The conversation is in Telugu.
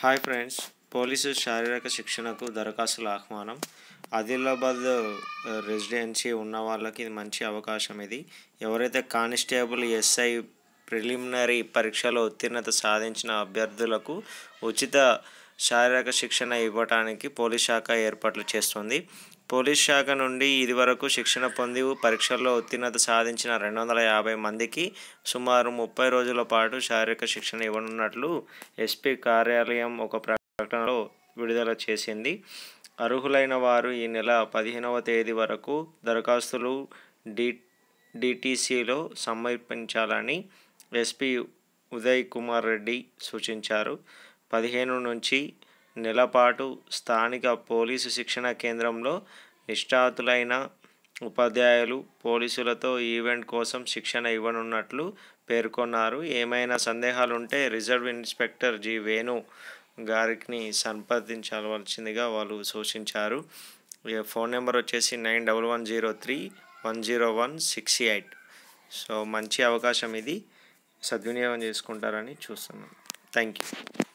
హాయ్ ఫ్రెండ్స్, పోలీసు శారీరక శిక్షణకు దరఖాస్తుల ఆహ్వానం. ఆదిలాబాద్ రెసిడెన్సీ ఉన్న వాళ్ళకి ఇది మంచి అవకాశం. ఇది ఎవరైతే కానిస్టేబుల్ ఎస్ఐ ప్రిలిమినరీ పరీక్షలో ఉత్తీర్ణత సాధించిన అభ్యర్థులకు ఉచిత శారీరక శిక్షణ ఇవ్వడానికి పోలీస్ శాఖ ఏర్పాట్లు చేస్తుంది. పోలీస్ శాఖ నుండి ఇదివరకు శిక్షణ పొంది పరీక్షల్లో ఉత్తీర్ణత సాధించిన 250 మందికి సుమారు 30 రోజుల పాటు శారీరక శిక్షణ ఇవ్వనున్నట్లు ఎస్పీ కార్యాలయం ఒక ప్రకటనలో విడుదల చేసింది. అర్హులైన వారు ఈ నెల 15వ తేదీ వరకు దరఖాస్తులు డిటిసిలో సమర్పించాలని ఎస్పీ ఉదయ్ కుమార్ రెడ్డి సూచించారు. 15 నుంచి నెల పాటు స్థానిక పోలీసు శిక్షణ కేంద్రంలో నిష్ణాతులైన ఉపాధ్యాయులు పోలీసులతో ఈవెంట్ కోసం శిక్షణ ఇవ్వనున్నట్లు పేర్కొన్నారు. ఏమైనా సందేహాలుంటే రిజర్వ్ ఇన్స్పెక్టర్ జి వేణు గారిని సంప్రదించవలసిందిగా వాళ్ళు సూచించారు. ఫోన్ నెంబర్ వచ్చేసి 9110310168. సో మంచి అవకాశం, ఇది సద్వినియోగం చేసుకుంటారని చూస్తున్నాను. Thank you.